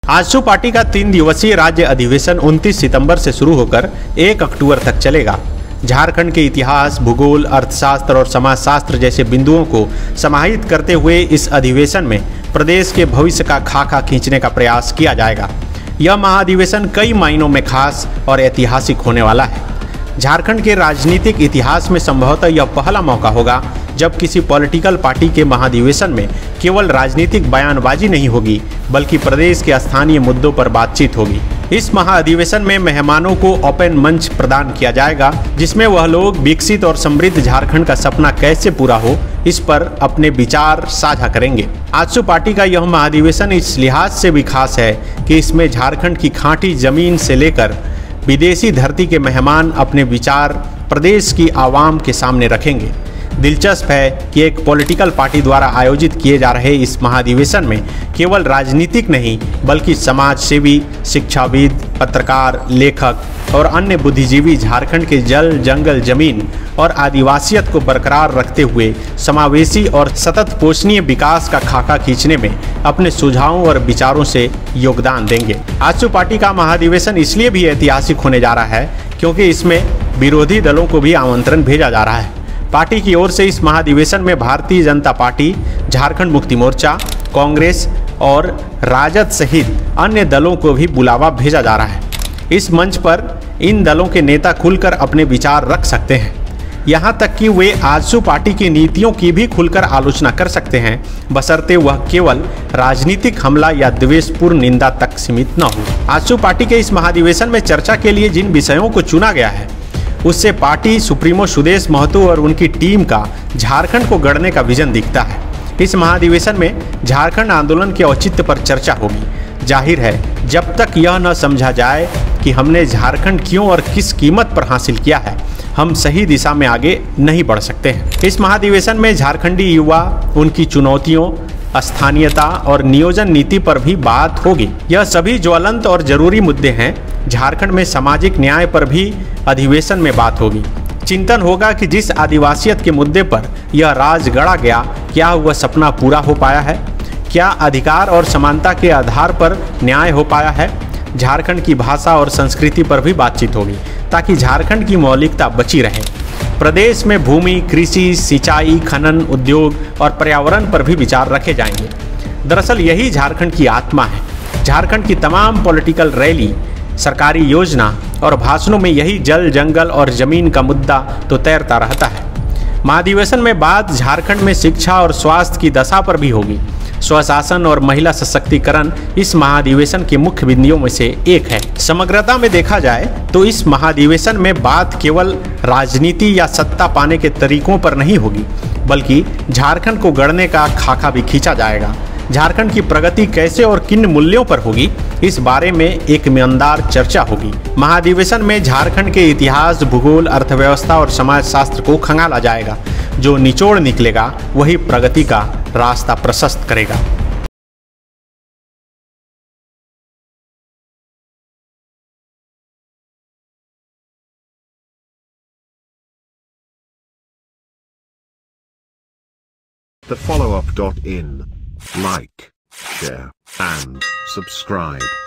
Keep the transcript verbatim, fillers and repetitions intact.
AJSU party का तीन दिवसीय राज्य अधिवेशन उनतीस सितंबर से शुरू होकर एक अक्टूबर तक चलेगा। झारखंड के इतिहास, भूगोल, अर्थशास्त्र और समाजशास्त्र जैसे बिंदुओं को समाहित करते हुए इस अधिवेशन में प्रदेश के भविष्य का खाका खींचने का प्रयास किया जाएगा। यह महाधिवेशन कई मायनों में खास और ऐतिहासिक होने वाला है। झारखंड के राजनीतिक इतिहास में संभवतः यह पहला मौका होगा जब किसी पॉलिटिकल पार्टी के महाधिवेशन में केवल राजनीतिक बयानबाजी नहीं होगी, बल्कि प्रदेश के स्थानीय मुद्दों पर बातचीत होगी। इस महाधिवेशन में मेहमानों को ओपन मंच प्रदान किया जाएगा, जिसमें वह लोग विकसित और समृद्ध झारखंड का सपना कैसे पूरा हो, इस पर अपने विचार साझा करेंगे। आजसू पार्टी का यह महाधिवेशन इस लिहाज से भी खास है कि इसमें झारखंड की खाँटी जमीन से लेकर विदेशी धरती के मेहमान अपने विचार प्रदेश की आवाम के सामने रखेंगे। दिलचस्प है कि एक पॉलिटिकल पार्टी द्वारा आयोजित किए जा रहे इस महाधिवेशन में केवल राजनीतिक नहीं, बल्कि समाज सेवी, शिक्षाविद, पत्रकार, लेखक और अन्य बुद्धिजीवी झारखंड के जल, जंगल, जमीन और आदिवासियत को बरकरार रखते हुए समावेशी और सतत पोषणीय विकास का खाका खींचने में अपने सुझावों और विचारों से योगदान देंगे। आजसू पार्टी का महाधिवेशन इसलिए भी ऐतिहासिक होने जा रहा है क्योंकि इसमें विरोधी दलों को भी आमंत्रण भेजा जा रहा है। पार्टी की ओर से इस महाधिवेशन में भारतीय जनता पार्टी, झारखंड मुक्ति मोर्चा, कांग्रेस और राजद सहित अन्य दलों को भी बुलावा भेजा जा रहा है। इस मंच पर इन दलों के नेता खुलकर अपने विचार रख सकते हैं, यहाँ तक कि वे आजसू पार्टी की नीतियों की भी खुलकर आलोचना कर सकते हैं, बशर्ते वह केवल राजनीतिक हमला या द्वेषपूर्ण निंदा तक सीमित न हो। आजसू पार्टी के इस महाधिवेशन में चर्चा के लिए जिन विषयों को चुना गया है, उससे पार्टी सुप्रीमो सुदेश महतो और उनकी टीम का झारखंड को गढ़ने का विजन दिखता है। इस महाधिवेशन में झारखंड आंदोलन के औचित्य पर चर्चा होगी। जाहिर है, जब तक यह न समझा जाए कि हमने झारखंड क्यों और किस कीमत पर हासिल किया है, हम सही दिशा में आगे नहीं बढ़ सकते हैं। इस महाधिवेशन में झारखंडी युवा, उनकी चुनौतियों, स्थानीयता और नियोजन नीति पर भी बात होगी। यह सभी ज्वलंत और जरूरी मुद्दे हैं। झारखंड में सामाजिक न्याय पर भी अधिवेशन में बात होगी। चिंतन होगा कि जिस आदिवासियत के मुद्दे पर यह राज गढ़ा गया, क्या वह सपना पूरा हो पाया है? क्या अधिकार और समानता के आधार पर न्याय हो पाया है? झारखंड की भाषा और संस्कृति पर भी बातचीत होगी, ताकि झारखंड की मौलिकता बची रहे। प्रदेश में भूमि, कृषि, सिंचाई, खनन, उद्योग और पर्यावरण पर भी विचार रखे जाएंगे। दरअसल यही झारखंड की आत्मा है। झारखंड की तमाम पॉलिटिकल रैली, सरकारी योजना और भाषणों में यही जल, जंगल और जमीन का मुद्दा तो तैरता रहता है। महाधिवेशन में बात झारखंड में शिक्षा और स्वास्थ्य की दशा पर भी होगी। स्वशासन और महिला सशक्तिकरण इस महाधिवेशन के मुख्य बिंदुओं में से एक है। समग्रता में देखा जाए तो इस महाधिवेशन में बात केवल राजनीति या सत्ता पाने के तरीकों पर नहीं होगी, बल्कि झारखंड को गढ़ने का खाका भी खींचा जाएगा। झारखंड की प्रगति कैसे और किन मूल्यों पर होगी, इस बारे में एक ईमानदार चर्चा होगी। महाधिवेशन में झारखंड के इतिहास, भूगोल, अर्थव्यवस्था और समाजशास्त्र को खंगाला जाएगा। जो निचोड़ निकलेगा वही प्रगति का रास्ता प्रशस्त करेगा। The follow up dot in. Like, share, and subscribe.